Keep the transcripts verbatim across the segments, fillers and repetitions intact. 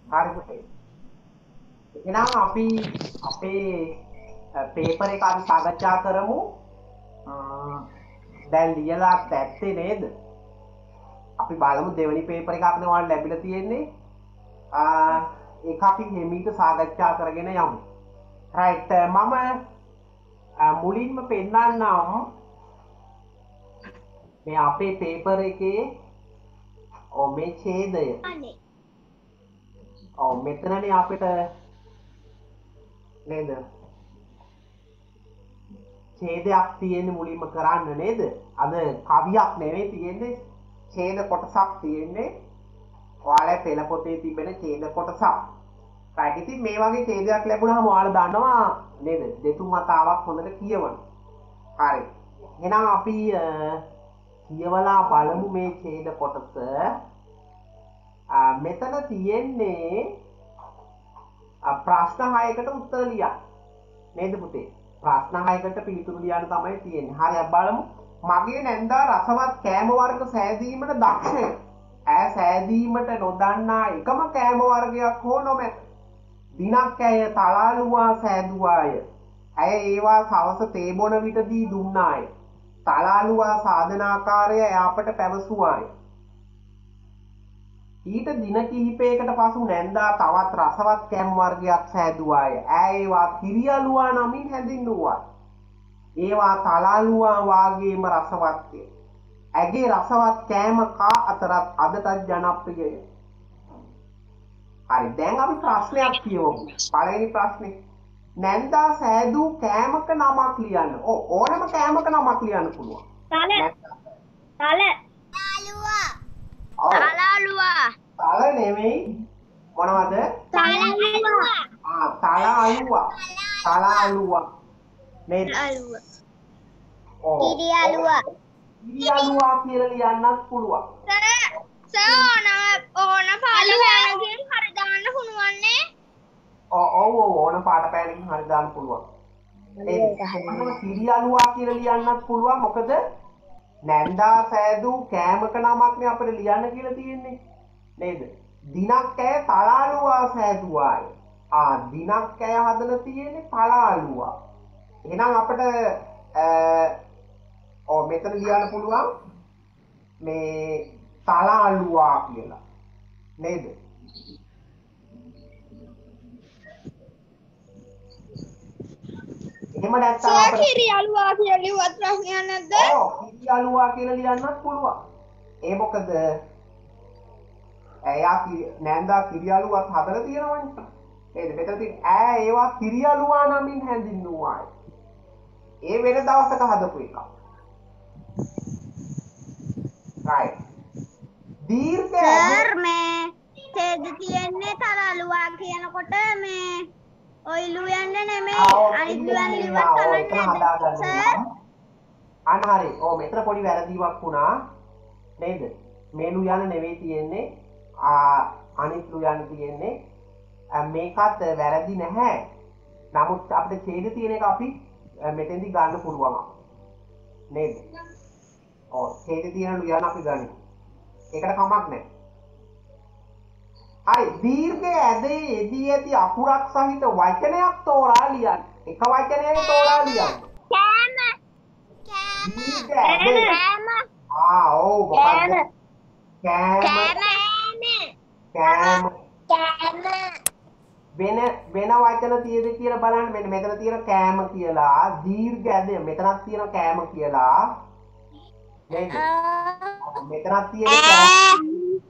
හරි පුතේ. එහෙනම් අපි අපේ පේපර් එක අපි සාකච්ඡා කරමු. දැන් ලියලා ඇත්තේ නේද? අපි බලමු දෙවෙනි පේපර් එකක් නේ ඔයාලට ලැබිලා තියෙන්නේ. ආ ඒක අපි හිමීට සාකච්ඡා කරගෙන යමු. රයිට් මම මුලින්ම පෙන්නන්නම් මේ අපේ පේපර් එකේ ඔව් මේ ඡේදය. ඔව් මෙතනනේ අපිට නේද? ඡේදයක් තියෙන්නේ මුලින්ම කරන්න නේද? අද කවියක් නෙවෙයි තියෙන්නේ ඡේද කොටසක් තියෙන්නේ. ඔයාලා පෙළ පොතේ තිබෙන ඡේද කොටසක්. right ඉතින් මේ වගේ ඡේදයක් ලැබුණාම ඔයාලා දන්නවා නේද? දෙතුන් වතාවක් හොඳට කියවන්න. හරි. එහෙනම් අපි කියවලා බලමු මේ ඡේද කොටස. මෙතන තියෙන්නේ ප්‍රශ්න හයකට උත්තර ලියන්න. නේද පුතේ? ප්‍රශ්න හයකට පිළිතුරු ලියන්න තමයි තියෙන්නේ. හරි අපි බලමු. මගේ නැන්දා රසවත් කෑම වර්ග සෑදීමට දක්ෂය. ඈ සෑදීමට නොදන්නා එකම කෑම වර්ගයක් හෝ නොමැත. දිනක් ඇය තලාලුවා සෑදුවාය. ඇය ඒවා සවස තේ බොන විටදී දුන්නාය. තලාලුවා සාධනාකාරය එයාපට පැවසුවාය. ඊට දින කිහිපයකට පසු නැන්දා තවත් රසවත් කෑම වර්ගයක් සෑදුවාය. ඈ ඒවා කිරියලුවා නමින් හැඳින්වුවා. ඒවා තලාලුවා වාගේම රසවත්ය. ඇගේ රසවත් කෑම කා අතරත් අදටත් ජනප්‍රියය. හරි දැන් අපි ප්‍රශ්නයක් කියවමු. පළවෙනි ප්‍රශ්නේ නැන්දා සෑදූ කෑමක නමක් ලියන්න. ඕ ඕනම කෑමක නමක් ලියන්න පුළුවන්. තල තල තලාලුවා තලාලුවා තල නෙමෙයි මොනවද? තලාලුවා ආ තලාලුවා තලාලුවා නේද? තලාලුවා ඕ කිරියලුවා කිරියලුවා කියලා ලියන්නත් පුළුවන්. සර් ඕන ඕන පාට පෑනකින් හරි දාන්න පුළුවන්නේ. ඔව් ඔව් ඕන පාට පෑනකින් හරි දාන්න පුළුවන්. ඒක කිරියලුවා කියලා ලියන්නත් පුළුවන්. මොකද නැන්දා සෑදූ කෑමක නමක්නේ අපිට ලියන්න කියලා තියෙන්නේ. නේද? දිනක් ඇය තලාලුවා සෑදුවාය. ආ දිනක් ඇය හදලා තියෙන්නේ තලාලුවා. එහෙනම් අපිට ඔව් මෙතන ලියන්න පුළුවන් මේ තලාලුවා කියලා. නේද? එහෙම නැත්නම් අපිට කිරියලුවා කියලා ලියුවත් ප්‍රශ්නයක් නැද්ද? ඔව් කිරියලුවා කියලා ලියන්නත් පුළුවන්. ඒ මොකද එයා නැන්දා කිරියලුවත් හදලා තියෙනවනේ. නේද? මෙතන තියෙන ඈ ඒවා කිරියලුවා නමින් හැඳින්වුවායි. ඒ වෙන දවසක හදපු එකක්. right දීර්ඝ සර් මේ ඡේද තියෙන්නේ තලාලුවා කියනකොට මේ ඔයිලු යන්නේ නෙමෙයි අනිත් ලියන්න ලිව්වත් කමක් නැහැ සර්. අන්න හරි. ඔව් මෙතන පොඩි වැරදීමක් වුණා. නේද? මේ ලියන්න නෙවෙයි තියෙන්නේ. ආ අනිත් ලියන්න තියෙන්නේ. මේකත් වැරදි නැහැ. නමුත් අපිට ඡේද තියෙන එක අපි මෙතෙන්දි ගන්න පුළුවන්. නේද? ඔව් ඡේද තියෙන ලියන්න අපි ගනිමු. ඒකට කමක් නැහැ. හරි දීර්ඝ ඇදේ එදී ඇති අකුරක් සහිත වචනයක් තෝරා ලියන්න. එක වචනයක තෝරා ලියන්න. කෑම කෑම ආ ඔව් මොකක්ද? කෑම කෑම කෑම වෙන වෙන වචන තියෙද කියලා බලන්න. මෙන්න මෙතන තියෙන කෑම කියලා දීර්ඝ ඇදේ මෙතනක් තියෙන කෑම කියලා නේද? මෙතනක් තියෙන කෑම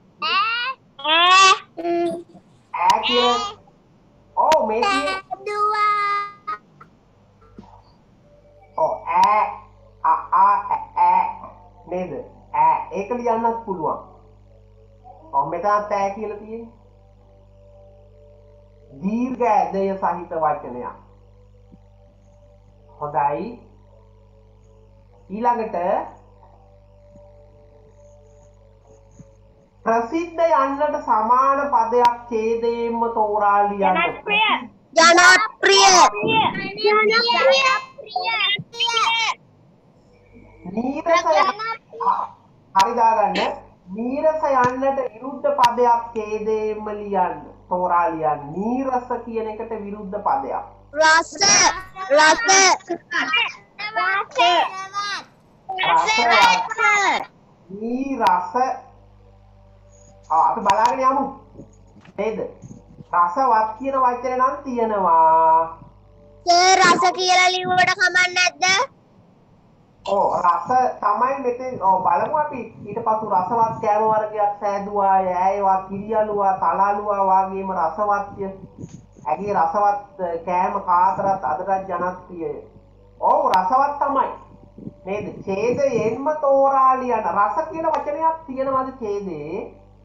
ඈ කියලා ඔව් මේ දුවා ඔව් ඈ ආ ආ ඈ නේද? ඈ ඒක ලියන්නත් පුළුවන්. ඔව් මෙතනත් ඈ කියලා තියෙන්නේ. දීර්ඝ ඇදය සහිත වචනයක්. හොඳයි. ඊළඟට ප්‍රසිද්ධ යන්නට සමාන පදයක් ඡේදයෙන්ම තෝරා ලියන්න. ජනප්‍රිය ජනප්‍රිය ජනප්‍රිය නීරස හරි දාගන්න. නීරස යන්නට විරුද්ධ පදයක් ඡේදයෙන්ම ලියන්න. තෝරා ලියන්න. නීරස කියන එකට විරුද්ධ පදයක්. රස රස රස නීරස ආ අපි බලාගෙන යමු. නේද? රසවත් කියන වචනේ නම් තියෙනවා. ඒ රස කියලා ලිව්වට කමක් නැද්ද? ඔව් රස තමයි මෙතෙන් ඔව් බලමු අපි ඊට පසු රසවත් කෑම වර්ගයක් සෑදුවා ඈයවා කිරියලුවා තලාලුවා වගේම රසවත්ය ඇගේ රසවත් කෑම කාතරත් අදටත් ජනප්‍රියය. ඔව් රසවත් තමයි නේද? ඡේදයෙන්ම තෝරා ලියන රස කියන වචනයක් තියෙනවද ඡේදේ?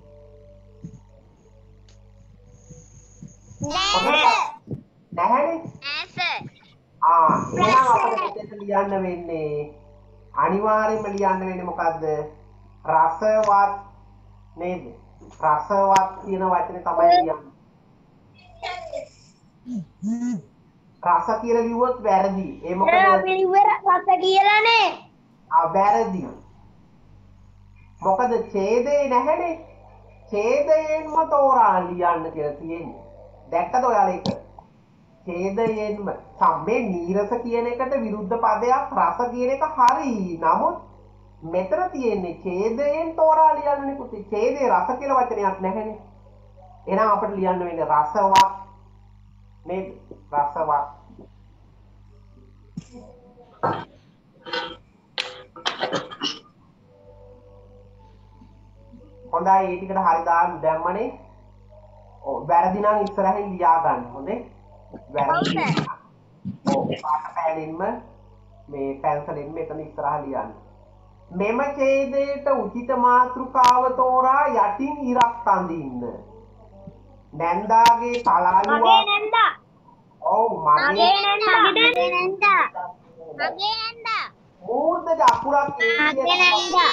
නැහැනේ. ඇස ආ එහෙනම් අපිට මෙතන ලියන්න වෙන්නේ අනිවාර්යයෙන්ම ලියන්න වෙන්නේ මොකද්ද? රසවත් නේද? රසවත් කියන වචනේ තමයි ලියන්නේ. රස කියලා ලිව්වොත් වැරදි. ඒ මොකද අපි ලිව්වේ රස කියලානේ. ආ වැරදි. මොකද ඡේදේ නැහැනේ. ඡේදයෙන්ම තෝරා ලියන්න කියලා තියෙන්නේ. දැක්කද ඔයාලා ඒක? ඡේදයෙන්ම සම්මේ නීරස කියන එකට විරුද්ධ පදයක් රස කියන එක හරි. නමුත් මෙතන තියෙන්නේ ඡේදයෙන් තෝරා ලියන්නනේ පුතේ. ඡේදේ රස කියලා වචනයක් නැහැනේ. එහෙනම් අපිට ලියන්න වෙන්නේ රසවත් නේද? රසවත්. හොඳයි ඒ ටිකට හරි දාන්න දැම්මනේ. ඔව් වැරදි නම් ඉස්සරහින් ලියා ගන්න. හොඳේ? වැරදි. ඔව් පාට පෑනින්ම මේ පැන්සලෙන් මෙතන ඉස්සරහ ලියන්න. මෙම ඡේදයට උචිත මාතෘකාව තෝරා යටින් ඉරක් තඳින්න. නැන්දාගේ තලාලුවා මගේ නැන්දා. ඔව් මගේ නැන්දා. මගේ නැන්දා. මගේ නැන්දා. මූර්ධ අකුරක් මගේ නැන්දා.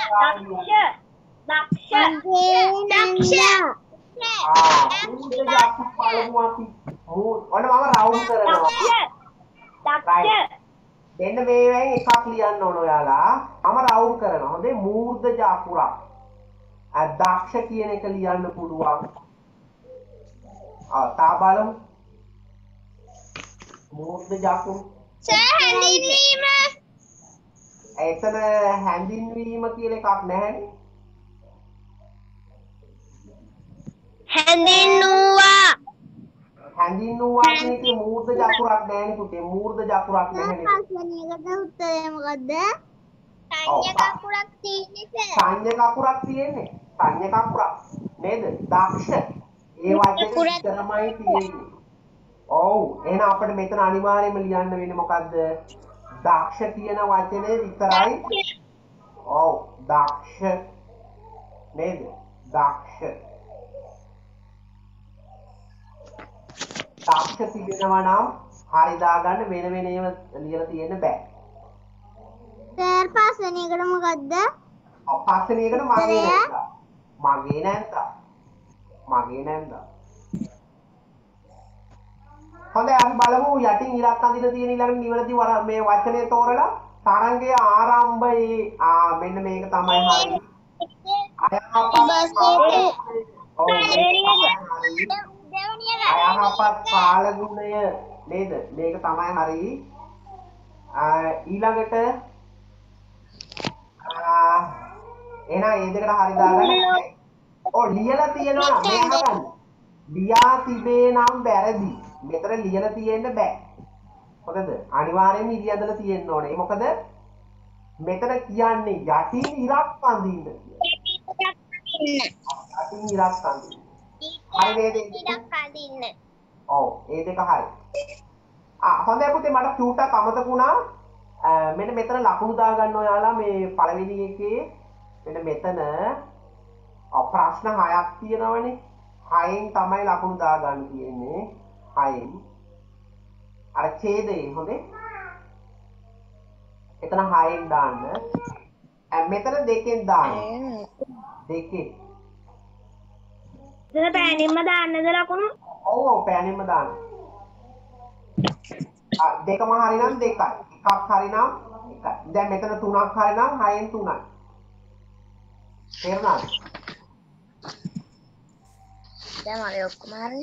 දක්ෂ දක්ෂ ආ මූර්ධ අකුර බලමු අපි. ඔන්න මම රවුන්ඩ් කරනවා. දක්ෂ මෙන්න මේවෙන් එකක් ලියන්න ඕන ඔයාලා. මම රවුන්ඩ් කරනවා. හොඳේ මූර්ධ අකුරක්. අ දක්ෂ කියන එක ලියන්න පුළුවන්. ආ තා බලමු. මූර්ධ අකුර. සර් හැඳින්වීම. එතන හැඳින්වීම කියලා එකක් නැහැනේ. හැඳින්වුවා. හැඳින්වුවා කියන එකේ මූර්ධ අකුරක් නැහැනේ පුතේ. මූර්ධ අකුරක් නැහැනේ. ප්‍රශ්නයකට උත්තරය මොකද්ද? සංඥක අකුරක් තියෙන්නේ සර්. සංඥක අකුරක් තියෙන්නේ. සංඥක අකුරක් නේද? දක්ෂ. ඒ වචනේ විතරමයි තියෙන්නේ. ඔව්. එහෙනම් අපිට මෙතන අනිවාර්යයෙන්ම ලියන්න වෙන්නේ මොකද්ද? දක්ෂ කියන වචනේ විතරයි. ඔව්. දක්ෂ නේද? දක්ෂ. දක්ෂ තිබෙනවා නම් හරි දාගන්න වෙන වෙන ඒවා ලියලා තියෙන්න බෑ. සර් පස්වෙනියකට මොකද්ද? ඔව් පස්වෙනියකට මගේ නැන්දා. මගේ නැන්දා. මගේ නැන්දා. හොඳයි අපි බලමු යටින් ඉරක් අඳින තියෙන ඊළඟ නිවැරදි මේ වචනේ තෝරලා තරංගයේ ආරම්භයේ ආ මෙන්න මේක තමයි හරි. අයහපත් කාලගුණය නේද? මේක තමයි හරි. ඊළඟට එහෙනම් මේ දෙකට හරි දාගන්න. ඔව් ලියලා තියෙනවා මේ අහගන්න. ලියා තිබේ නම් වැරදි. මෙතන ලියලා තියෙන්න බෑ. මොකද අනිවාර්යයෙන්ම ඉරි ඇදලා තියෙන්න ඕනේ. ඒ මොකද මෙතන කියන්නේ යටින් ඉරක් අඳින්න කියලා. යටින් ඉරක් අඳින්න. හරි නේද? ඉරක් අඳින්න. ඔව් ඒ දෙක හරි. ආ හොඳයි පුතේ මට චූටක් අමතක වුණා. මෙන්න මෙතන ලකුණු දාගන්න ඔයාලා මේ පළවෙනි එකේ මෙන්න මෙතන ප්‍රශ්න හයක් තියෙනවනේ. හයෙන් තමයි ලකුණු දාගන්න තියෙන්නේ. හයෙන්. අර ඡේදේ හොඳේ. එතන හයෙන් දාන්න. මෙතන දෙකෙන් දාන්න. දෙකෙන්. එතන පෑනින්ම දාන්නද ලකුණු? ඔව් ඔව් පෑනින්ම දාන්න. ආ දෙකම හරි නම් දෙකයි. එකක් හරි නම් එකයි. දැන් මෙතන තුනක් හරි නම් හයෙන් තුනයි. තේරුණාද? දැන් මම ඔක්කොම හරි.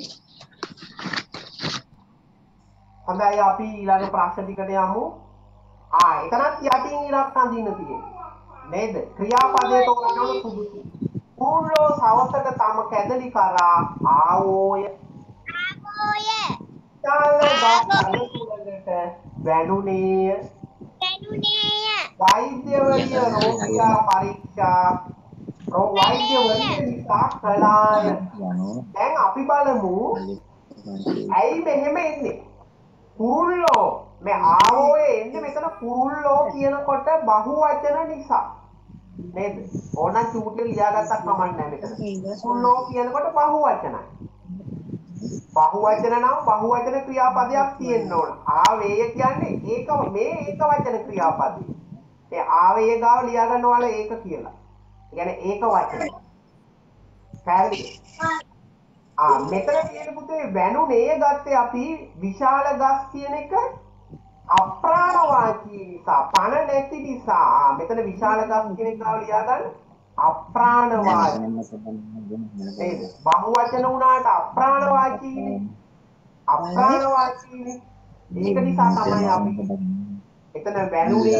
හොඳයි අපි ඊළඟ ප්‍රශ්න ටිකට යමු. ආ එතනත් යටින් ඉරක් අඳින්න තියෙන්නේ. නේද? ක්‍රියාපදයේ තෝරන්න ඕන සුදුසු. කුරුල්ලෝ සවසට තම කැදලි කරා ආවෝය. ආවෝය. තාල ගස් අලසුලකට වැළුනේය. වැළුනේය. වෛද්‍යවරිය රෝගියා පරීක්ෂා රෝ වෛද්‍යවරිය නිසා කළාය. දැන් අපි බලමු ඇයි මෙහෙම එන්නේ? කුරුල්ලෝ මේ ආවෝය එන්නේ මෙතන කුරුල්ලෝ කියනකොට බහුවචන නිසා. නේද? ඕන චූටි ලියාගත්තක් කමක් නැහැ මෙතන. කුරුල්ලෝ කියනකොට බහුවචනයි. බහුවචන නම් බහුවචන ක්‍රියාපදයක් තියෙන්න ඕන. ආවේය කියන්නේ ඒක මේ ඒක වචන ක්‍රියාපදය. ඒ ආවේය ගාව ලියා ගන්න ඕන ඒක කියලා. ඒ කියන්නේ ඒක වචන. පැහැදිලිද? ආ මෙතන තියෙන පුතේ වැණුනේ ගත්තේ අපි විශාල ගස් කියන එක අප්‍රාණවාචී නිසා පණ නැති නිසා මෙතන විශාල ගස් කියන එක ගාව ලියා ගන්න අප්‍රාණවාචී නේද? බහුවචන වුණාට අප්‍රාණවාචීනේ. අප්‍රාණවාචීනේ. ඒක නිසා තමයි අපි එතන වැණුනේ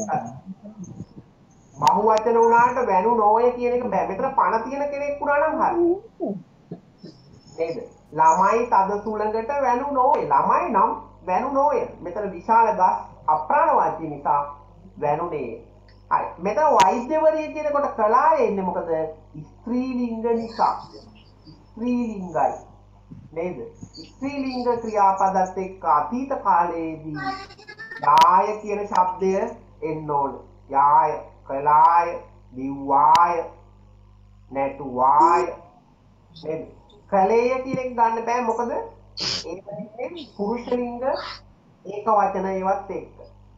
බහුවචන වුණාට වැණු නොය කියන එක බෑ. මෙතන පණ තියෙන කෙනෙක් වුණා නම් හරි. නේද? ළමයි තද සුළඟට වැණු නොය. ළමයි නම් වැණු නොය. මෙතන විශාල ගස් අප්‍රාණවාචී නිසා වැණුනේ. හරි. මෙතන වෛද්‍යවරිය කියනකොට කලාය එන්නේ මොකද? ස්ත්‍රී ලිංග නිසා. ස්ත්‍රී ලිංගයි. නේද? ස්ත්‍රී ලිංග ක්‍රියාපදත් එක්ක අතීත කාලයේදී යාය කියන શબ્දය එන්න ඕන. යාය, කලාය, දිව්වාය, නැටුවාය. නේද? කලේය කියන එක ගන්න බෑ මොකද? ඒකනේ පුරුෂ ලිංග ඒක වචන ඒවත් එක්ක.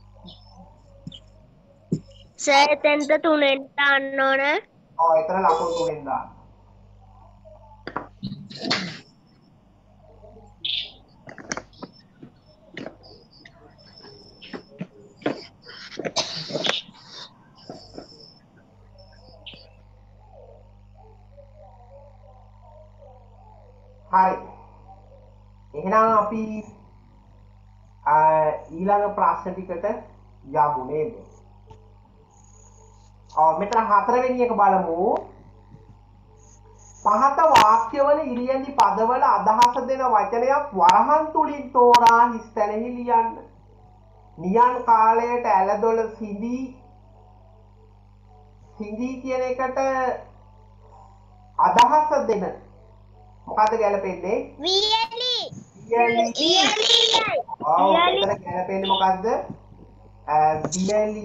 සර් එතෙන්ට තුනෙන් දාන්න ඕන. ඔව් එතන ලකුණු තුනෙන් දාන්න. හරි. එහෙනම් අපි ඊළඟ ප්‍රශ්න ටිකට යමු නේද? ඔව් මෙතන හතරවෙනි එක බලමු. පහත වාක්‍යවල ඉරියැඳි පදවල අදහස දෙන වචනයක් වරහන් තුලින් තෝරා හිස් තැනෙහි ලියන්න. නියන් කාලයට ඇලදොල සිඳී සිඳී කියන එකට අදහස දෙන මොකද්ද ගැලපෙන්නේ? වියලි. වියලි. වියලි. ඔව් මෙතන ගැලපෙන්නේ මොකද්ද? වියලි.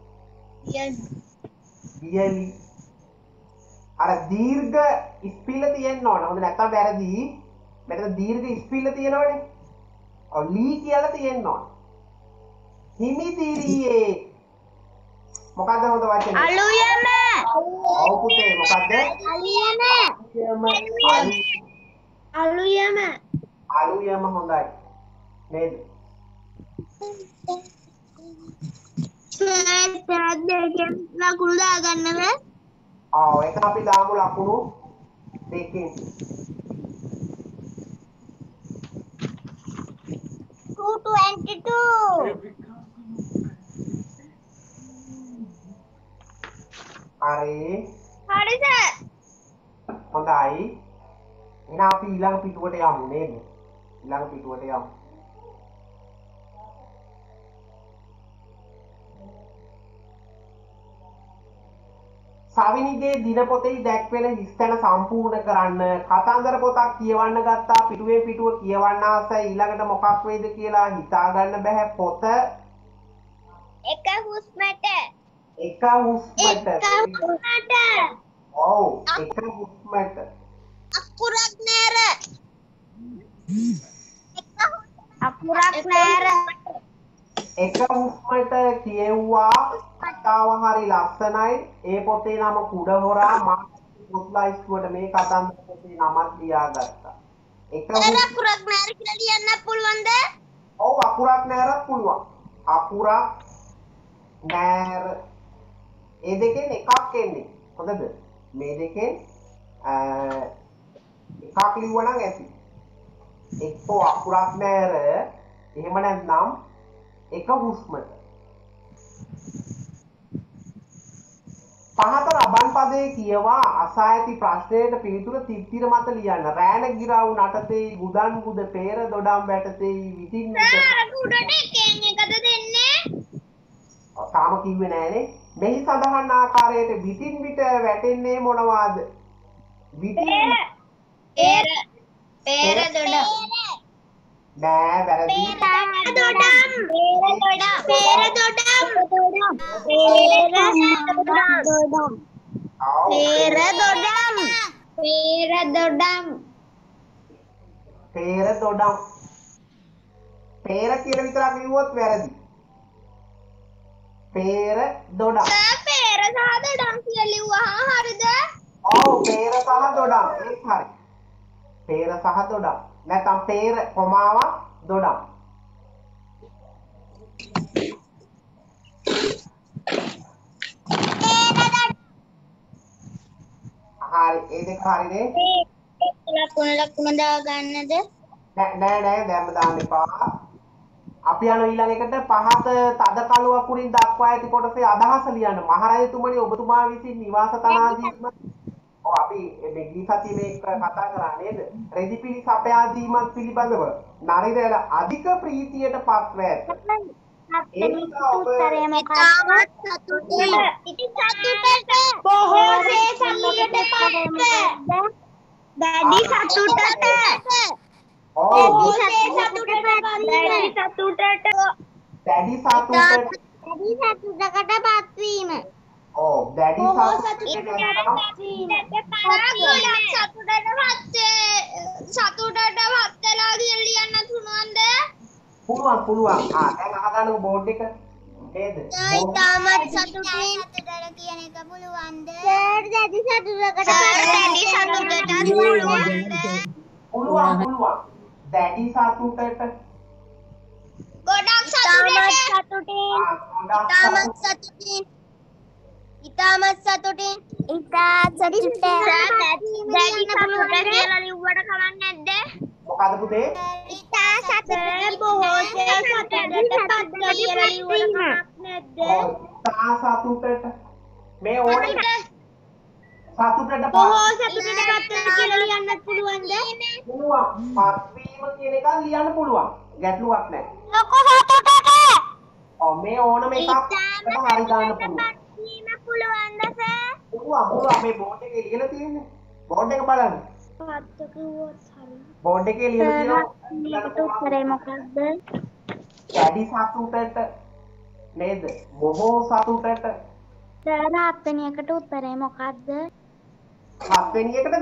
වියලි. අර දීර්ඝ ස්පිල්ල තියෙන්න ඕන. හොඳ නැත්තම් වැරදි. මෙතන දීර්ඝ ස්පිල්ල තියෙනවනේ. ඔව් ලී කියලා තියෙන්න ඕන. හිමිදිරියේ මොකද්ද හොඳ වචනේ? අලුයම. ඔව් පුතේ මොකද්ද? අලුයම. අලුයම. අලුයම. අලුයම හොඳයි. නේද? සර් තරත් දෙකෙන් ලකුණු දාගන්නද? ආ ඒක අපි දාමු ලකුණු දෙකෙන්. two twenty-two. හරි. හරි සර්. හොඳයි. එහෙනම් අපි ඊළඟ පිටුවට යමු නේද? ඊළඟ පිටුවට යමු. සවිනිගේ දිනපොතේ දැක්වෙන හිස්තැන සම්පූර්ණ කරන්න. කතන්දර පොතක් කියවන්න ගත්තා. පිටුවේ පිටුව කියවන්න ආසයි. ඊළඟට මොකක් වෙයිද කියලා හිතා ගන්න බෑ. පොත එක හුස්මට. එක හුස්මට. එක හුස්මට. ඔව් එක හුස්මට. අකුරක් නෑර. අකුරක් නෑර. එක හුස්මට කියවුවා. කතාව හරි ලස්සනයි. ඒ පොතේ නම කුඩ හොරා. මම පොත්ලයිස්ට්ුවට මේ කතන්දර පොතේ නමක් ලියාගත්තා. එක අකුරක් නෑර කියලා ලියන්න පුළුවන්ද? ඔව් අකුරක් නෑරත් පුළුවන්. අකුරක් නෑර. ඒ දෙකෙන් එකක් එන්නේ. හොඳද? මේ දෙකෙන් එකක් ලිව්වනම් ඇති. එක්කෝ අකුරක් නෑර එහෙම නැත්නම් එක හුස්මට. පහත රබන් පදේ කියවා අසා ඇති ප්‍රශ්නයට පිළිතුර තිත්තිර මත ලියන්න. රෑන ගිරව් නටතේ ගුදන් ගුද පේර දොඩම් වැටතේ විසින් සර් උඩට එකෙන් එකද දෙන්නේ? තාම කිව්වේ නෑනේ. මෙහි සඳහන් ආකාරයට විසින් විට වැටෙන්නේ මොනවාද? විසින් පේර පේර දොඩම් නෑ වැරදි. දොඩම් පේර දොඩම් පේර දොඩම් පේර දොඩම් පේර දොඩම් පේර දොඩම් පේර දොඩම් පේර කියලා විතරක් ලිව්වොත් වැරදි. පේර දොඩම් සර් පේර සහ දොඩම් කියලා ලිව්වහම හරිද? ඔව් පේර සහ දොඩම් ඒක හරි. පේර සහ දොඩම් නැත්නම් පේර කොමාවක් දොඩම්. හරි ඒ දෙක හරිනේ. ලකුණ ලකුණ දාගන්නද? නෑ නෑ නෑ දැම්ම දාන්න එපා. අපි යන ඊළඟ එකට පහත තද කළු අකුරින් දක්වා ඇති කොටසේ අදහස ලියන්න. මහරජතුමනි ඔබතුමා විසින් නිවාස තනා දීම ඔව් අපි මේ ගී සතියේ මේක කතා කරා නේද? රෙදිපිලි සපයා දීමත් පිළිබඳව නරිදල අධික ප්‍රීතියට පත්ව ඇත. ඒක උත්තරේ මොකක්ද? සතුටට ඉතින් සතුටට බොහෝසේ සතුටට පත්ව දැඩි සතුටට ඔව් දැඩි සතුටට දැඩි සතුටට දැඩි සතුටට දැඩි සතුටකට පත්වීම. ඔව් දැඩි බොහෝ සතුටට සතුටකට පත්වීම. ගොඩක් සතුටට පත්වේ සතුටට පත් වෙලා කියලා ලියන්න පුළුවන්ද? පුළුවන් පුළුවන්. ආ දැන් අහගන්නකො බෝඩ් එක. නේද? ඊටමත් සතුටින් සතුටට කියන එක පුළුවන්ද? සර් දැඩි සතුටකට දැඩි සතුටට පුළුවන්ද? පුළුවන් පුළුවන්. දැඩි සතුටට ගොඩක් සතුටින් සතුටින් ඊටමත් සතුටින් ඊටමත් සතුටින් ඉතා සතුටින් දැඩි සතුටට කියලා ලිව්වට කමක් නැද්ද? මොකද පුතේ? ඉතා සතුටින් බොහෝසේ සතුටට පත් කියලා ලිව්වට කමක් නැද්ද? තා සතුටට මේ ඕනේ සතුටට බොහෝ සතුටට පත් වෙන කියලා ලියන්නත් පුළුවන්ද? පුළුවන්. පත්වීම කියන එක ලියන්න පුළුවන්. ගැටලුවක් නැහැ. ලොකු සතුටට ඔව් මේ ඕනම එකක් හරි දාන්න පුළුවන්. වීම පුළුවන්ද සර්? පුළුවන් පුළුවන් මේ බෝඩ් එකේ ලියලා තියෙන්නේ. බෝඩ් එක බලන්න. පත්ත කිව්වොත් හරි. බෝඩ් එකේ ලියලා තියෙනවා. මේකට උත්තරේ මොකක්ද? දැඩි සතුටට නේද? බොහෝ සතුටට සර් හත්වෙනි එකට උත්තරේ මොකක්ද? හත්වෙනි එකටද?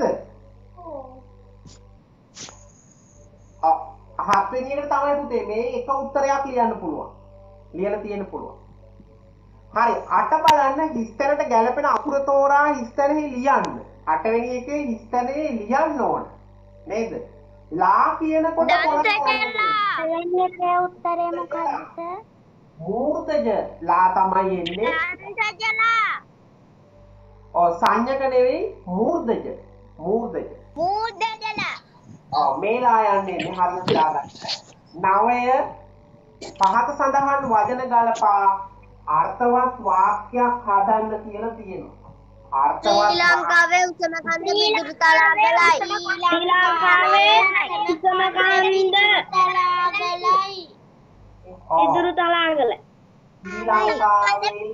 ඔව් හත්වෙනි එකට තමයි පුතේ මේ එක උත්තරයක් ලියන්න පුළුවන්. ලියලා තියෙන්න පුළුවන්. හරි අට බලන්න හිස්තැනට ගැලපෙන අකුර තෝරා හිස්තැනෙහි ලියන්න. අටවෙනි එකේ හිස්තැනේ ලියන්න ඕන. නේද? ලා කියනකොට දෙවෙනි එකේ උත්තරේ මොකක්ද? මූර්තජ ලා තමයි එන්නේ. දන්සජලා ඔව් සංඥක නෙවෙයි මූර්ධජ. මූර්ධජ. මූදජලා ඔව් මේ ලා යන්නේ මේ හරියට දාගන්න. නවය පහත සඳහන් වචන ගලපා අර්ථවත් වාක්‍යයක් හදන්න කියලා තියෙනවා. අර්ථවත් ශ්‍රී ලංකාවේ උසම කන්ද පිදුරු තලාගලයි. ශ්‍රී ලංකාවේ උසම කන්ද තලාගලයි. පිදුරු තලාගල. ශ්‍රී ලංකාවේ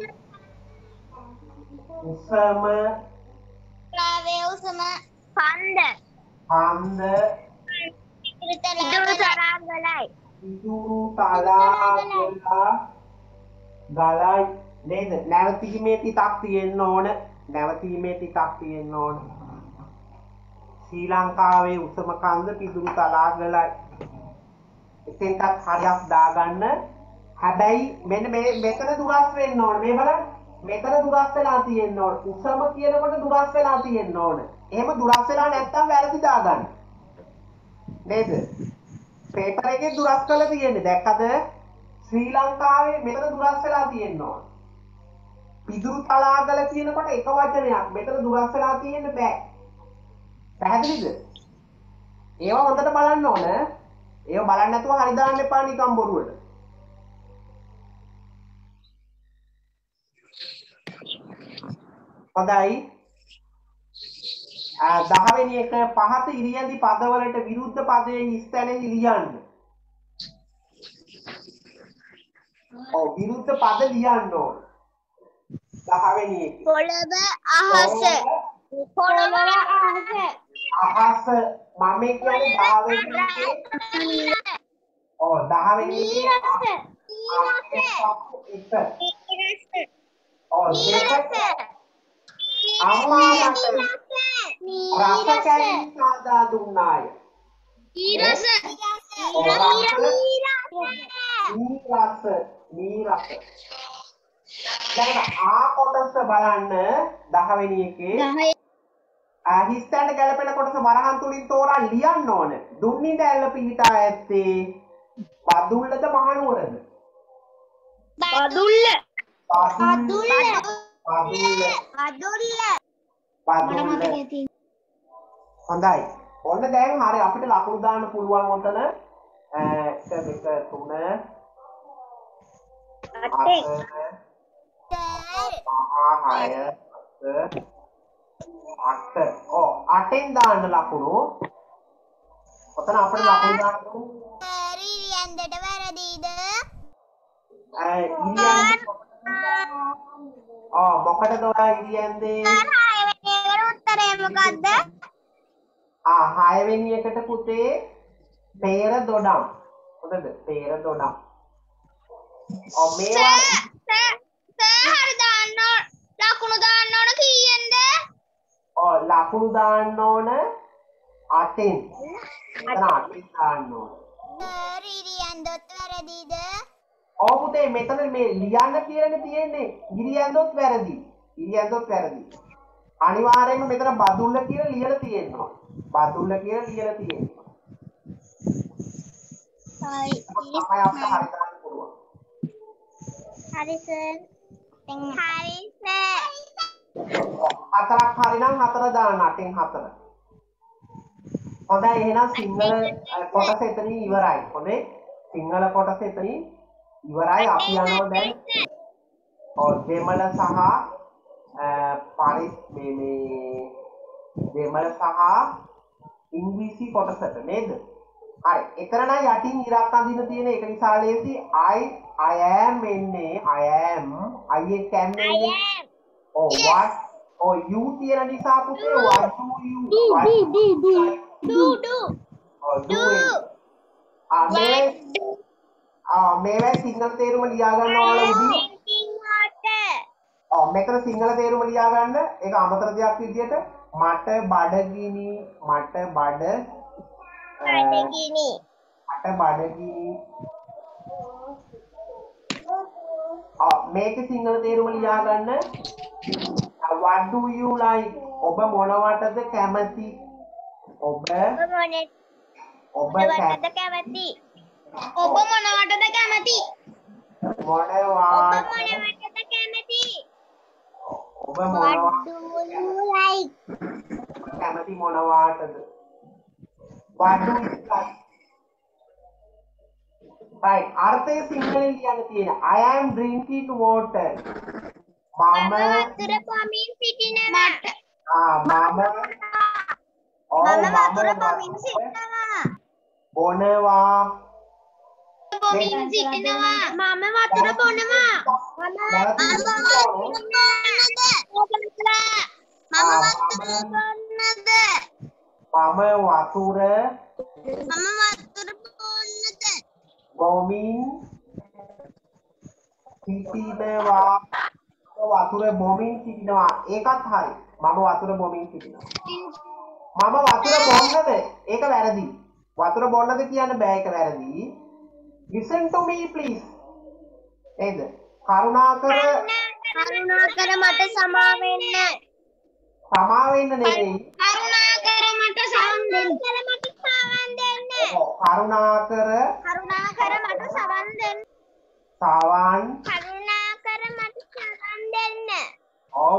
උසම ලංකාවේ උසම කන්ද හන්ද පිදුරු තලාගලයි. පිදුරු තලාගල ගලයි නේද? නැවතීමේ ටිකක් තියෙන්න ඕන. නැවතීමේ ටිකක් තියෙන්න ඕන. ශ්‍රී ලංකාවේ උසම කන්ද පිදුරු තලාගලයි. එතෙන්ටත් හරියක් දාගන්න. හැබැයි මෙන්න මේ මෙතන දුරස් වෙන්න ඕන. මේ බලන්න. මෙතන දුරස් වෙලා තියෙන්න ඕන. උසම කියනකොට දුරස් වෙලා තියෙන්න ඕන. එහෙම දුරස් වෙලා නැත්තම් වැරදි දාගන්න. නේද? පේපර් එකේ දුරස් කරලා තියෙන්නේ. දැක්කද? ශ්‍රී ලංකාවේ මෙතන දුරස් වෙලා තියෙන්න ඕන. පිදුරු තලාගල කියනකොට එක වචනයක්. මෙතන දුරස් වෙලා තියෙන්න බෑ. පැහැදිලිද? ඒවා හොඳට බලන්න ඕන. ඒවා බලන්න නැතුව හරි දාන්න එපා නිකන් බොරුවට. හොඳයි. දහ වෙනි එක පහත ඉරියැඳි පදවලට විරුද්ධ පදයේ හිස් තැනෙහි ලියන්න. ඔව් විරුද්ධ පද ලියන්න ඕන. දහ වෙනි එක. පොළව අහස. පොළව අහස. අහස මම කියන්නේ දහ වෙනි එකේ. ඔව් දහ වෙනි එකේ අහස. ඔව් දෙක. අම්මා මට රස කැලි සාදා දුන්නාය. ඊරස. නීරස. නීරස. දැන් ආ කොටස බලන්න දහ වෙනි එකේ. හිස්තැනට ගැලපෙන කොටස වරහන් තුලින් තෝරා ලියන්න ඕන. දුන්නි දැල්ල පිහිටා ඇත්තේ බදුල්ලද මහනුවරද? බදුල්ල. බදුල්ල. බදුල්ල. බදුල්ල. හොඳයි. ඔන්න දැන් හරි අපිට ලකුණු දාන්න පුළුවන් ඔතන එක දෙක තුන අට හය අට ඔව් අටෙන් දාන්න ලකුණු. ඔතන අපිට ලකුණු දාන්න ඉරියන්දට වැරදිද? ඉරියන්ද ඔව් මොකටද ඔයා ඉරියන්දේ? උත්තරේ මොකද්ද? ආ හය වෙනි එකට පුතේ පේර දොඩම්. හොඳද? පේර දොඩම්. ඔව් මේවා හරි දාන්න ලකුණු දාන්න ඕන කීයෙන්ද? ඔව් ලකුණු දාන්න ඕන අටෙන්. එතන අටෙන් දාන්න ඕන. ඉරියන්දොත් වැරදිද? ඔව් පුතේ මෙතන මේ ලියන්න කියලානේ තියෙන්නේ. ඉරියන්දොත් වැරදි. ඉරියන්දොත් වැරදි. අනිවාර්යයෙන්ම මෙතන බදුල්ල කියලා ලියලා තියෙනවා. බදුල්ල කියලා ලියලා තියෙනවා. හයි. තමයි අපිට හරි කරන්න පුළුවන්. හරි සර්. හරි සර්. හතරක් හරි නම් හතර දාන්න අටෙන් හතර. හොඳයි එහෙනම් සිංහල කොටස එතනින් ඉවරයි. හොඳේ. සිංහල කොටස එතනින් ඉවරයි. අපි යනවා දැන් ඔව් දෙමළ සහ පරි මේ මේ දෙමළ සහ ඉංග්‍රීසි කොටසට නේද? හරි. එතන නම් යටින් ඉරක් අඳින්න තියෙන එක නිසා ලේසි I I am එන්නේ I am I එක එන්නේ oh what oh you තියෙන නිසා පුතේ what do you do do do do do do oh do ආ මේ ආ මේවැ සිංහල තේරුම ලියා ගන්න ඕන උදි ඔව් මෙතන සිංහල තේරුම ලියා ගන්න ඒක අමතර දෙයක් විදියට මට බඩගිනි මට බඩ බඩගිනි මට බඩගිනි ඔව් මේකේ සිංහල තේරුම ලියා ගන්න what do you like ඔබ මොනවටද කැමති ඔබ මොනේ ඔබ මොනවටද කැමති ඔබ මොනවටද කැමති මොනවා ඔබ මොනවටද කැමති ඔබ what මොනවා do you like කැමති මොනවාටද what do you like right අර්ථය සිංහලෙන් ලියන්න තියෙන I am drinking water මම වතුර පමින් සිටිනවා ආ මම ඔව් මම මම වතුර පමින් සිටිනවා බොනවා පමින් සිටිනවා මම වතුර බොනවා මම වතුර බොන්නද මම වතුර මම වතුර බොන්නද බොමින් සිටිනවා වතුර බොමින් සිටිනවා ඒකත් හරි මම වතුර බොමින් සිටිනවා මම වතුර බොන්නද ඒක වැරදි වතුර බොන්නද කියන්න බෑ ඒක වැරදි listen to me please නේද කරුණාකර කරුණාකර මට සමා වෙන්න සමා වෙන්න නෙවෙයි කරුණාකර මට සමන් දෙන්න මට සමන් දෙන්න කරුණාකර කරුණාකර මට සමන් දෙන්න සවන් කරුණාකර මට සමන් දෙන්න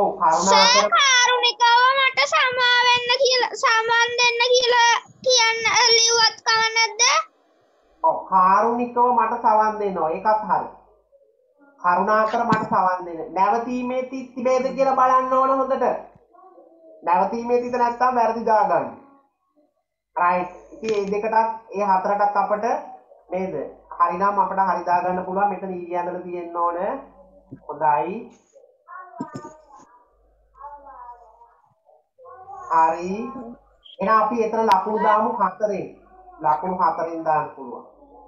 ඔව් කරුණාකර කාරුණිකව මට සමා වෙන්න කියලා සමාන් දෙන්න කියලා කියන්න ලිව්වත් කම නැද්ද? ඔව් කාරුණිකව මට සවන් දෙනවා. ඒකත් හරි. කරුණාකර මට සවන් දෙන්න. නැවතීමේ තිත් තිබේද කියලා බලන්න ඕන හොඳට. නැවතීමේ තිත නැත්තම් වැරදි දාගන්න. right. ඉතින් මේ දෙකටත් ඒ හතරටත් අපිට නේද? හරි නම් අපිට හරි දාගන්න පුළුවන්. මෙතන ඊ ඇඳලා තියෙන්න ඕන. හොඳයි. හරි. එහෙනම් අපි එතන ලකුණු දාමු හතරෙන්. ලකුණු හතරෙන් දාන්න පුළුවන්.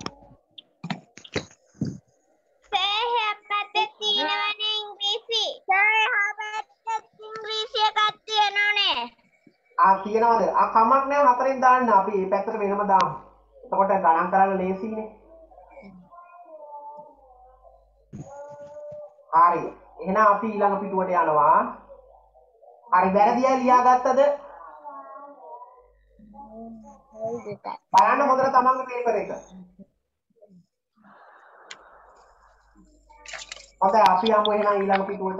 සෑහ පැත්තේ තියෙනවනේ ඉංග්‍රීසි. සෑහ පැත්තේ ඉංග්‍රීසි එකක් තියෙනවනේ. ආ තියනවාද? ආ කමක් නෑ හතරෙන් දාන්න. අපි මේ පැත්තට වෙනම දාමු. එතකොට ගණන් කරන්න ලේසියිනේ. හරි. එහෙනම් අපි ඊළඟ පිටුවට යනවා. හරි වැරදියි ලියාගත්තද? බලන්න හොඳට තමන්ගේ පේපර් එක. හොඳයි අපි යමු එහෙනම් ඊළඟ පිටුවට.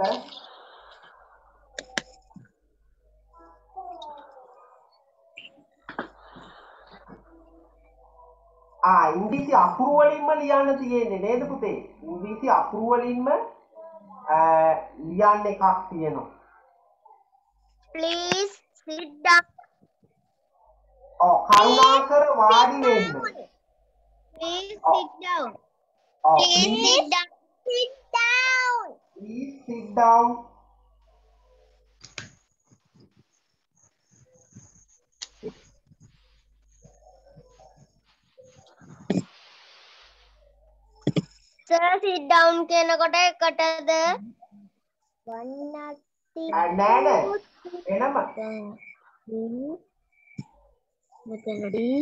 ආ ඉංග්‍රීසි අකුරු වලින්ම ලියන්න තියෙන්නේ නේද පුතේ? ඉංග්‍රීසි අකුරු වලින්ම ලියන්න එකක් තියෙනවා. Please sit down. ඔව් කරුණාකර වාඩි වෙන්න. Please sit down. ඔව් Please sit down. Sit down. please sit down. Sir sit down කියනකොට එකටද one ninety නෑ නෑ එනම මෙතනදී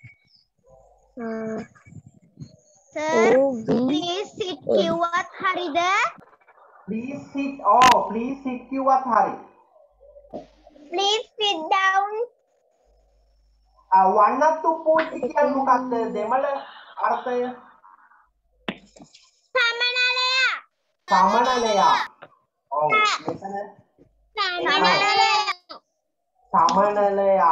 Sir please sit කිව්වත් හරිද? please sit oh please sit කිව්වත් හරි. Please sit down. ආ වන්නත්තු පූජි කියන්නේ මොකක්ද දෙමළ අර්ථය? සමනලය. සමනලය. ඔව් මෙතන සමනලය. සමනලය.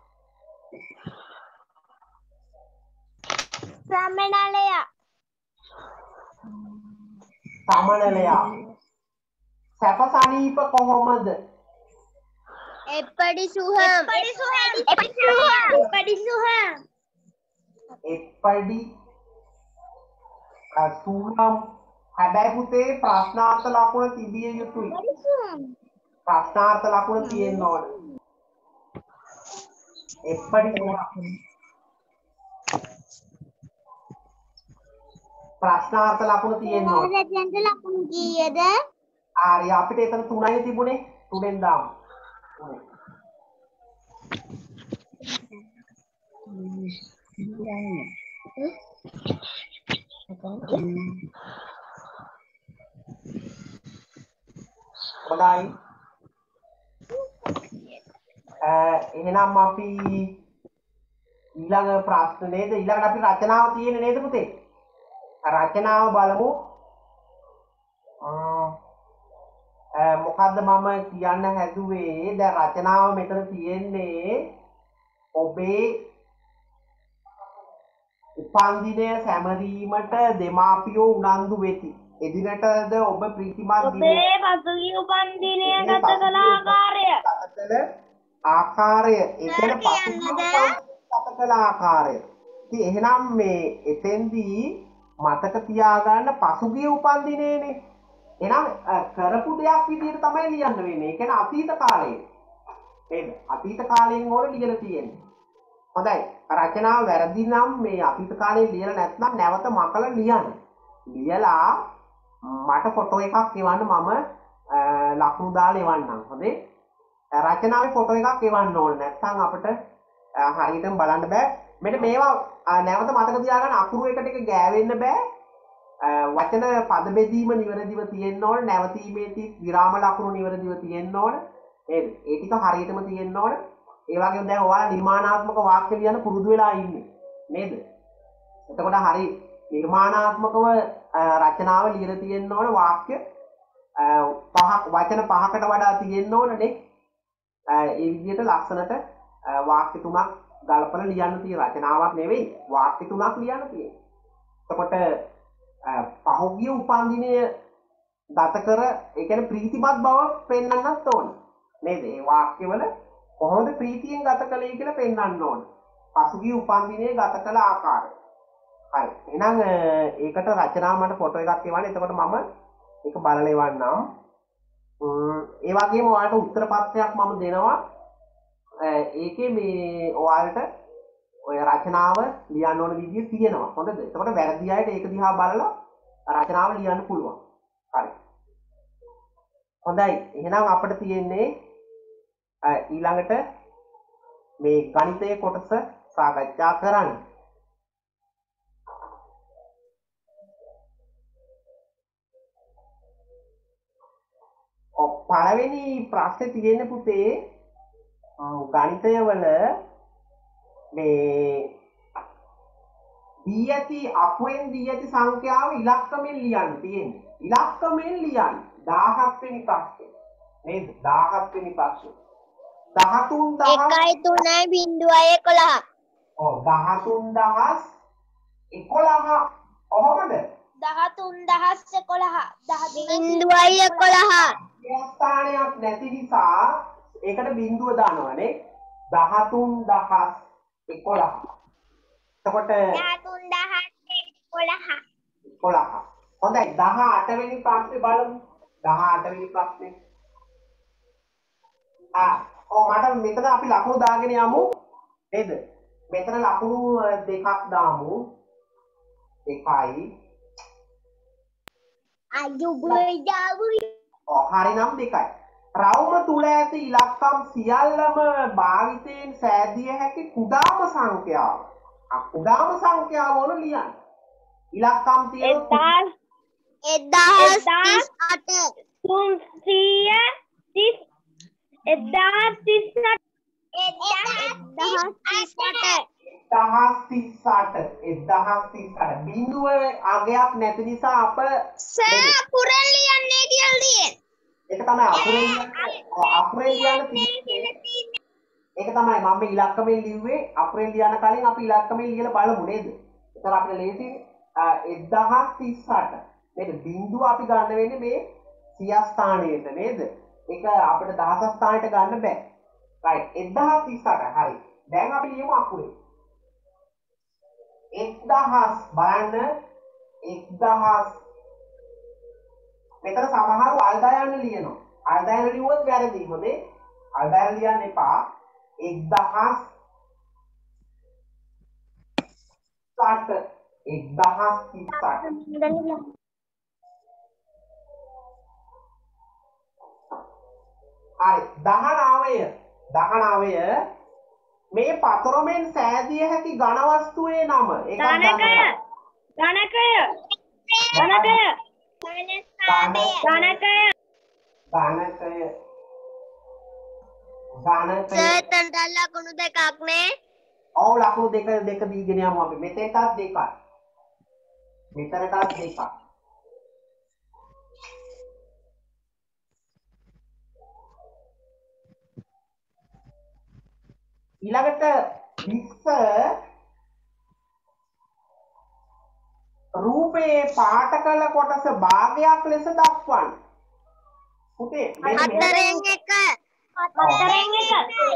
සමනලය. සමනලය. සැපසනීප කොහොමද? එප්පඩි සුහම්. එප්පඩි සුහම්. එප්පඩි සුහම්. එප්පඩි සුහම්. හැබැයි පුතේ ප්‍රශ්නාර්ථ ලකුණ තිබිය යුතුයි. ප්‍රශ්නාර්ථ ලකුණ තියෙන්න ඕන. එප්පඩි සුහම්. ප්‍රශ්නාර්ථ ලකුණ තියෙන්න ඕන. රජෙන්ට ලකුණු කීයද? හරි අපිට එතන තුනයි තිබුණේ. තුනෙන් දාමු. හොඳයි. එහෙනම් අපි ඊළඟ ප්‍රශ්න නේද? ඊළඟට අපි රචනාව තියෙන්නේ නේද පුතේ? රචනාව බලමු. මොකද්ද මම කියන්න හැදුවේ? දැන් රචනාව මෙතන තියෙන්නේ ඔබේ උපන්දිනය සැමරීමට දෙමාපියෝ උනන්දු වෙති. එදිනටද ඔබ ප්‍රීතිමත් දිනය ඔබේ පසුගිය උපන්දිනය ගත කළ ආකාරය. ගත කළ ආකාරය. ඒ කියන්නේ පසුගිය ගත කළ ආකාරය. ඉතින් එහෙනම් මේ එතෙන්දී මතක තියාගන්න පසුගිය උපන්දිනේනේ. එහෙනම් කරපු දෙයක් විදිහට තමයි ලියන්න වෙන්නේ. ඒ කියන්නේ අතීත කාලයේ. නේද? අතීත කාලයෙන් ඕන ලියලා තියෙන්නේ. හොඳයි. රචනාව වැරදි නම් මේ අතීත කාලේ ලියලා නැත්නම් නැවත මකලා ලියන්න. ලියලා මට ෆොටෝ එකක් එවන්න මම ලකුණු දාලා එවන්නම්. හොඳේ. රචනාවේ ෆොටෝ එකක් එවන්න ඕනේ. නැත්නම් අපිට හරියටම බලන්න බෑ. මෙන්න මේවා නැවත මතක තියාගන්න අකුරු එකට එක ගෑවෙන්න බෑ. වචන පද බෙදීම නිවැරදිව තියෙන්න ඕන. නැවතීමේ තිස් විරාම ලකුණු නිවැරදිව තියෙන්න ඕන. නේද? ඒ ටික හරියටම තියෙන්න ඕන. ඒ වගේම දැන් ඔයාලා නිර්මාණාත්මක වාක්‍ය ලියන්න පුරුදු වෙලා ඉන්නේ. නේද? එතකොට හරි නිර්මාණාත්මකව රචනාව ලියලා තියෙන්න ඕන වාක්‍ය පහක් වචන පහකට වඩා තියෙන්න ඕනනේ. ඒ විදිහට ලස්සනට වාක්‍ය තුනක් ගලපලා ලියන්න තියෙන රචනාවක් නෙවෙයි වාක්‍ය තුනක් ලියන්න තියෙනවා. එතකොට පහුගිය උපන්දිනය ගත කර ඒ කියන්නේ ප්‍රීතිමත් බව පෙන්වන්නත් ඕන. නේද? මේ වාක්‍යවල කොහොමද ප්‍රීතියෙන් ගත කළේ කියලා පෙන්වන්න ඕන. පසුගිය උපන්දිනයේ ගත කළ ආකාරය. හරි. එහෙනම් ඒකට රචනාව මට ෆොටෝ එකක් එවන්න. එතකොට මම ඒක බලලා එවන්නම්. ඒ වගේම ඔයාලට උත්තර පත්‍රයක් මම දෙනවා. ඒකේ මේ ඔයාලට ඔය රචනාව ලියන්න ඕන විදිය තියෙනවා. හොඳද? එතකොට වැරදි අයට ඒක දිහා බලලා රචනාව ලියන්න පුළුවන්. හරි. හොඳයි. එහෙනම් අපිට තියෙන්නේ ඊළඟට මේ ගණිතයේ කොටස සාකච්ඡා කරන්න. ඔව් පළවෙනි ප්‍රශ්නේ තියෙන්නේ පුතේ ගණිතය වල මේ දී ඇති අකුරෙන් දී ඇති සංඛ්‍යාව ඉලක්කමෙන් ලියන්න තියෙන්නේ. ඉලක්කමෙන් ලියන්න දහහක් වෙනි ප්‍රශ්නේ. නේද? දහහක් වෙනි ප්‍රශ්නේ. දහතුන් දහස් එකයි තුනයි බිංදුවයි එකොළහ. ඔව් දහතුන් දහස් එකොළහ කොහොමද? දහතුන් දහස් එකොළහ. බිංදුවයි එකොළහ. ස්ථානයක් නැති නිසා ඒකට බිංදුව දානවනේ. දහතුන් දහස් එකොළහ. එතකොට දහතුන් දහස් එකොළහ. එකොළහ. හොඳයි දහඅට වෙනි ප්‍රශ්නේ බලමු. දහඅට වෙනි ප්‍රශ්නේ. ආ ඔව් මට මෙතන අපි ලකුණු දාගෙන යමු. නේද? මෙතන ලකුණු දෙකක් දාමු. එකයි අයුබුයි දාබුයි. ඔව් හරිනම් දෙකයි. රවුම තුල ඇති ඉලක්කම් සියල්ලම භාවිතයෙන් සෑදිය හැකි කුඩාම සංඛ්‍යාව. ආ කුඩාම සංඛ්‍යාව වල ලියන්න. ඉලක්කම් තියෙනවා එක්දහස් තිස් අට. තුන්සිය තිස් එක්දහස් තිස් අට. එක්දහස් තිස් අට. එක්දහස් තිස් අට. එක්දහස් තිස් අට. බිංදුව අගයක් නැති නිසා අප සර් අකුරෙන් ලියන්නේ කියලා තියෙන්නේ. ඒක තමයි අකුරෙන් ලියන්නේ. අකුරෙන් ලියන්නේ ඒක තමයි මම ඉලක්කමෙන් ලිව්වේ. අකුරෙන් ලියන කලින් අපි ඉලක්කමෙන් ලියලා බලමු නේද? ඒතර අපිට ලේසියි එක්දහස් තිස් අට. නේද? බිංදුව අපි ගන්න වෙන්නේ මේ සිය ස්ථානයට නේද? ඒක අපිට දහස ස්ථානයට ගන්න බෑ. රයිට් එක්දහස් තිස් අට හරි. දැන් අපි ලියමු අකුරේ. එක්දහස් බලන්න එක්දහස් මෙතන සමහරව අල්දායන්න ලියනවා. අල්දායන්න ලියුවොත් වැරදි. හොඳේ. අල්දායන්න ලියන්න එපා. එක්දහස් සට එක්දහස් තිස් අට. හරි දහනවය දහනවය මේ පතරමෙන් සෑදිය හැකි ඝන වස්තුවේ නම ඒකක් ගණකය ගණකය ගණකය ගණකය ගණකය ගණකය සේතන්ට ලකුණු දෙකක් නේ. ඔව් ලකුණු දෙක දෙක දීගෙන යමු අපි. මෙතෙන්ටත් දෙකක්. මෙතනටත් දෙකක්. ඊළඟට විස්ස රූපේ පාට කළ කොටස භාගයක් ලෙස දක්වන්න. පුතේ හතරෙන් එක. හතරෙන් එක.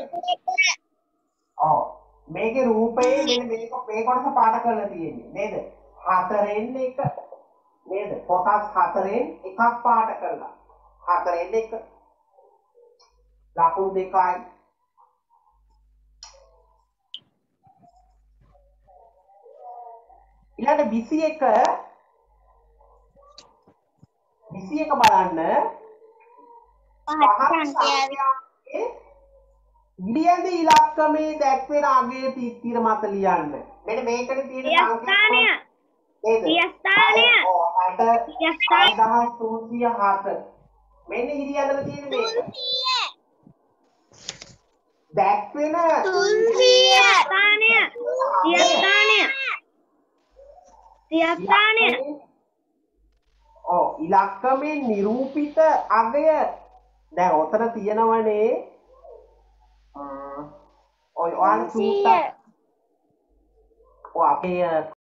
ඔව් මේකේ රූපේ මෙන්න මේක මේ කොටස පාට කරලා තියෙන්නේ නේද? හතරෙන් එක නේද? කොටස් හතරෙන් එකක් පාට කරලා. හතරෙන් එක ලකුණු දෙකයි. ඊළඟ විසි එක විසි එක බලන්න පහත් සංඛ්‍යාවේ ලියන ඉලක්කමේ දැක්වෙන අගය තීර මත ලියන්න. මෙන්න මේකට තියෙන ස්ථානය. සිය ස්ථානය. සිය ස්ථානය. දහස් තුන්සිය හත. මෙන්න ඉරියල්ලක තියෙන මේක. තුන්සිය. දැක්වෙන තුන්සිය ස්ථානය. සිය ස්ථානය. සිය ස්ථානය. ඔව් ඉලක්කමේ නිරූපිත අගය දැන් ඔතන තියෙනවනේ ඔය ඔයාලා චූට්ටක් ඔය අපේ